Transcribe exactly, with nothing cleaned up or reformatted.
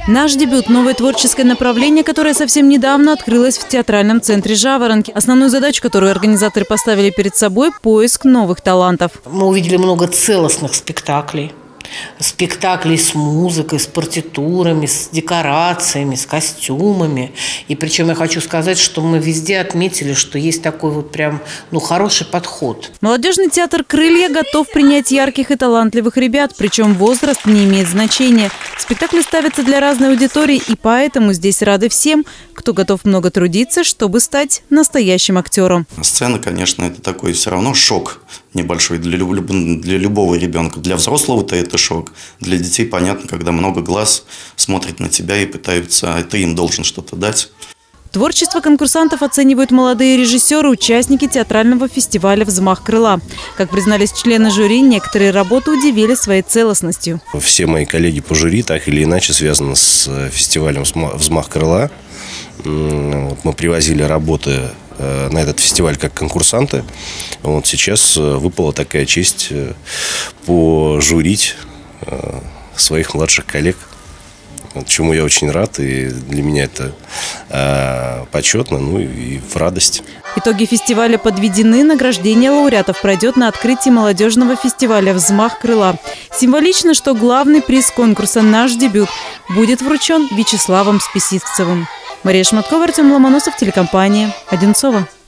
Наш дебют – новое творческое направление, которое совсем недавно открылось в театральном центре «Жаворонки». Основную задачу, которую организаторы поставили перед собой – поиск новых талантов. Мы увидели много целостных спектаклей. Спектаклей с музыкой, с партитурами, с декорациями, с костюмами. И причем я хочу сказать, что мы везде отметили, что есть такой вот прям, ну, хороший подход. Молодежный театр «Крылья» готов принять ярких и талантливых ребят, причем возраст не имеет значения. Спектакли ставятся для разной аудитории, и поэтому здесь рады всем, кто готов много трудиться, чтобы стать настоящим актером. Сцена, конечно, это такой все равно шок небольшой для, люб... для любого ребенка. Для взрослого-то это шок. Для детей понятно, когда много глаз смотрят на тебя и пытаются, а ты им должен что-то дать. Творчество конкурсантов оценивают молодые режиссеры, участники театрального фестиваля «Взмах крыла». Как признались члены жюри, некоторые работы удивили своей целостностью. Все мои коллеги по жюри так или иначе связаны с фестивалем «Взмах крыла». Мы привозили работы на этот фестиваль как конкурсанты. Вот сейчас выпала такая честь пожурить своих младших коллег, чему я очень рад, и для меня это э, почетно, ну и в радость. Итоги фестиваля подведены, награждение лауреатов пройдет на открытии молодежного фестиваля «Взмах крыла». Символично, что главный приз конкурса «Наш дебют» будет вручен Вячеславом Списивцевым. Мария Шматкова, Артем Ломоносов, телекомпания «Одинцово».